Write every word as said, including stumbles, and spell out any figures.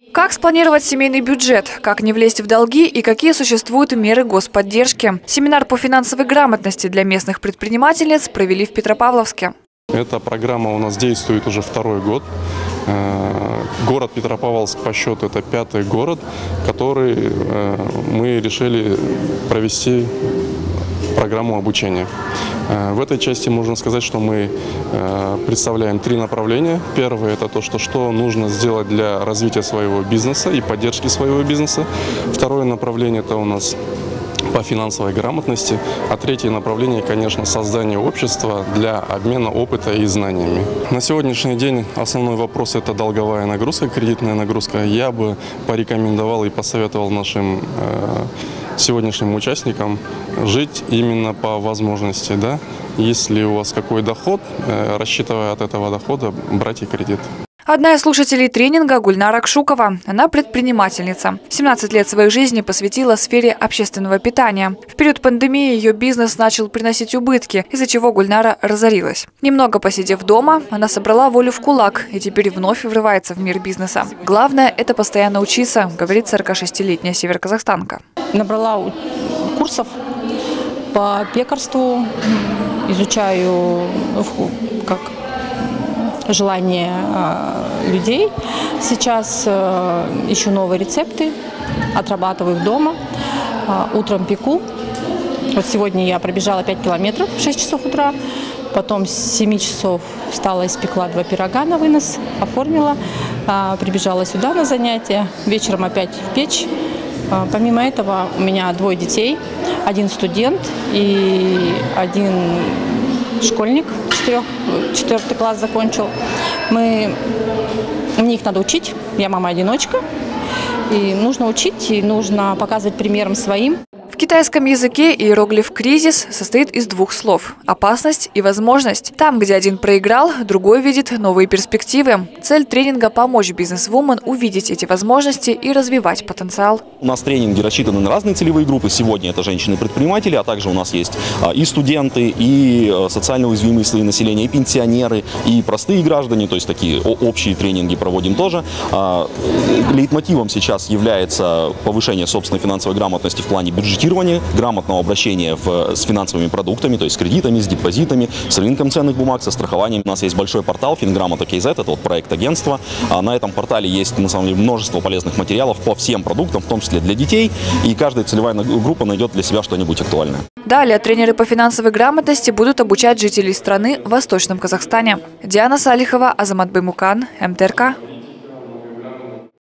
Как спланировать семейный бюджет, как не влезть в долги и какие существуют меры господдержки. Семинар по финансовой грамотности для местных предпринимательниц провели в Петропавловске. Эта программа у нас действует уже второй год. Город Петропавловск по счету это пятый город, который мы решили провести программу обучения. В этой части можно сказать, что мы представляем три направления. Первое – это то, что, что нужно сделать для развития своего бизнеса и поддержки своего бизнеса. Второе направление – это у нас по финансовой грамотности. А третье направление, конечно, создание общества для обмена опыта и знаниями. На сегодняшний день основной вопрос – это долговая нагрузка, кредитная нагрузка. Я бы порекомендовал и посоветовал нашим э, сегодняшним участникам жить именно по возможности. Да? Если у вас какой доход, э, рассчитывая от этого дохода, брать и кредит. Одна из слушателей тренинга – Гульнара Акшукова. Она предпринимательница. семнадцать лет своей жизни посвятила сфере общественного питания. В период пандемии ее бизнес начал приносить убытки, из-за чего Гульнара разорилась. Немного посидев дома, она собрала волю в кулак и теперь вновь врывается в мир бизнеса. Главное – это постоянно учиться, говорит сорокашестилетняя североказахстанка. Набрала курсов по пекарству, изучаю как желание людей. Сейчас ищу новые рецепты, отрабатываю их дома, утром пеку. Вот сегодня я пробежала пять километров в шесть часов утра, потом с семи часов встала, испекла два пирога на вынос, оформила, прибежала сюда на занятия, вечером опять в печь. Помимо этого у меня двое детей, один студент и один школьник, четвертый класс закончил. Мы, мне их надо учить, я мама-одиночка, и нужно учить, и нужно показывать примером своим. В китайском языке иероглиф «кризис» состоит из двух слов – опасность и возможность. Там, где один проиграл, другой видит новые перспективы. Цель тренинга – помочь бизнес-вумен увидеть эти возможности и развивать потенциал. У нас тренинги рассчитаны на разные целевые группы. Сегодня это женщины-предприниматели, а также у нас есть и студенты, и социально уязвимые слои населения, и пенсионеры, и простые граждане, то есть такие общие тренинги проводим тоже. Лейтмотивом сейчас является повышение собственной финансовой грамотности в плане бюджетирования, грамотного обращения в, с финансовыми продуктами, то есть с кредитами, с депозитами, с рынком ценных бумаг, со страхованием. У нас есть большой портал Финграмота кей зет, это вот проект агентства. На этом портале есть на самом деле множество полезных материалов по всем продуктам, в том числе для детей, и каждая целевая группа найдет для себя что-нибудь актуальное. Далее тренеры по финансовой грамотности будут обучать жителей страны в Восточном Казахстане. Диана Салихова, Азамат Баймукан, эм тэ эр ка.